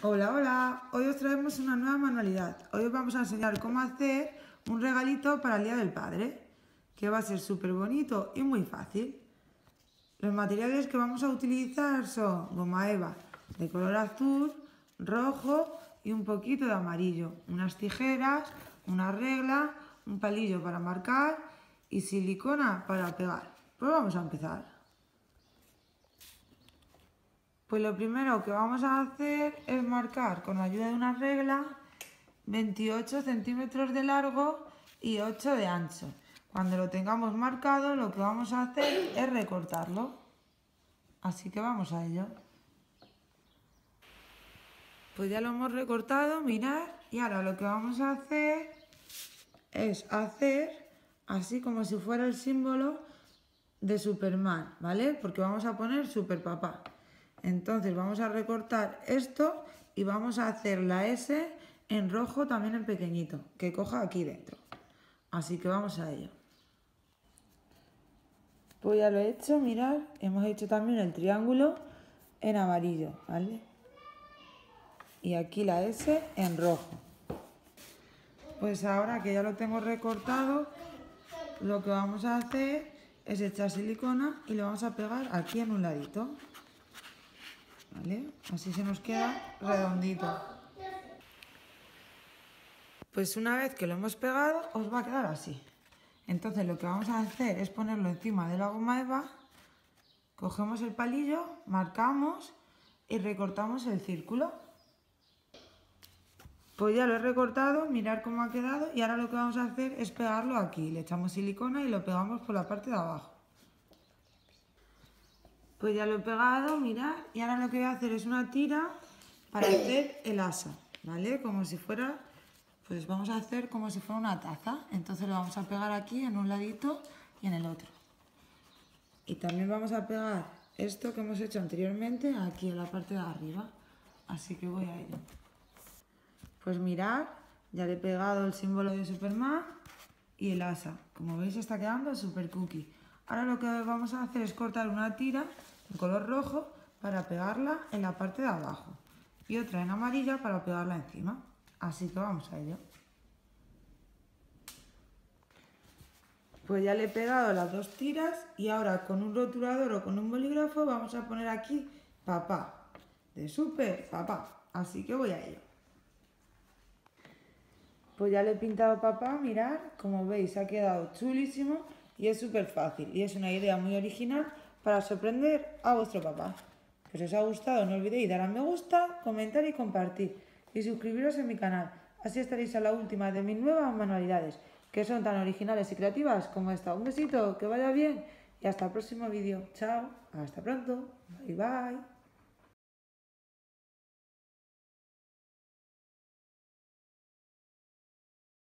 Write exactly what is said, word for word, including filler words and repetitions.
Hola, hola, hoy os traemos una nueva manualidad. Hoy os vamos a enseñar cómo hacer un regalito para el Día del Padre, que va a ser súper bonito y muy fácil. Los materiales que vamos a utilizar son goma eva de color azul, rojo y un poquito de amarillo, unas tijeras, una regla, un palillo para marcar y silicona para pegar. Pues vamos a empezar. Pues lo primero que vamos a hacer es marcar con ayuda de una regla veintiocho centímetros de largo y ocho de ancho. Cuando lo tengamos marcado, lo que vamos a hacer es recortarlo. Así que vamos a ello. Pues ya lo hemos recortado, mirad, y ahora lo que vamos a hacer es hacer así como si fuera el símbolo de Superman, ¿vale? Porque vamos a poner Super Papá. Entonces vamos a recortar esto y vamos a hacer la S en rojo también en pequeñito, que coja aquí dentro. Así que vamos a ello. Pues ya lo he hecho, mirad, hemos hecho también el triángulo en amarillo, ¿vale? Y aquí la S en rojo. Pues ahora que ya lo tengo recortado, lo que vamos a hacer es echar silicona y lo vamos a pegar aquí en un ladito. ¿Vale? Así se nos queda redondito. Pues una vez que lo hemos pegado, os va a quedar así. Entonces lo que vamos a hacer es ponerlo encima de la goma eva, cogemos el palillo, marcamos y recortamos el círculo. Pues ya lo he recortado, mirad cómo ha quedado y ahora lo que vamos a hacer es pegarlo aquí. Le echamos silicona y lo pegamos por la parte de abajo. Pues ya lo he pegado, mirad, y ahora lo que voy a hacer es una tira para hacer el asa, ¿vale? Como si fuera, pues vamos a hacer como si fuera una taza. Entonces lo vamos a pegar aquí en un ladito y en el otro. Y también vamos a pegar esto que hemos hecho anteriormente aquí en la parte de arriba. Así que voy a ello. Pues mirad, ya le he pegado el símbolo de Superman y el asa. Como veis está quedando súper cookie. Ahora lo que vamos a hacer es cortar una tira en color rojo para pegarla en la parte de abajo y otra en amarilla para pegarla encima. Así que vamos a ello. Pues ya le he pegado las dos tiras y ahora con un rotulador o con un bolígrafo vamos a poner aquí papá, de Super Papá. Así que voy a ello. Pues ya le he pintado papá, mirad, como veis ha quedado chulísimo y es súper fácil y es una idea muy original para sorprender a vuestro papá. Si os ha gustado no olvidéis dar a me gusta, comentar y compartir y suscribiros en mi canal. Así estaréis a la última de mis nuevas manualidades que son tan originales y creativas como esta. Un besito, que vaya bien y hasta el próximo vídeo. Chao, hasta pronto, bye bye.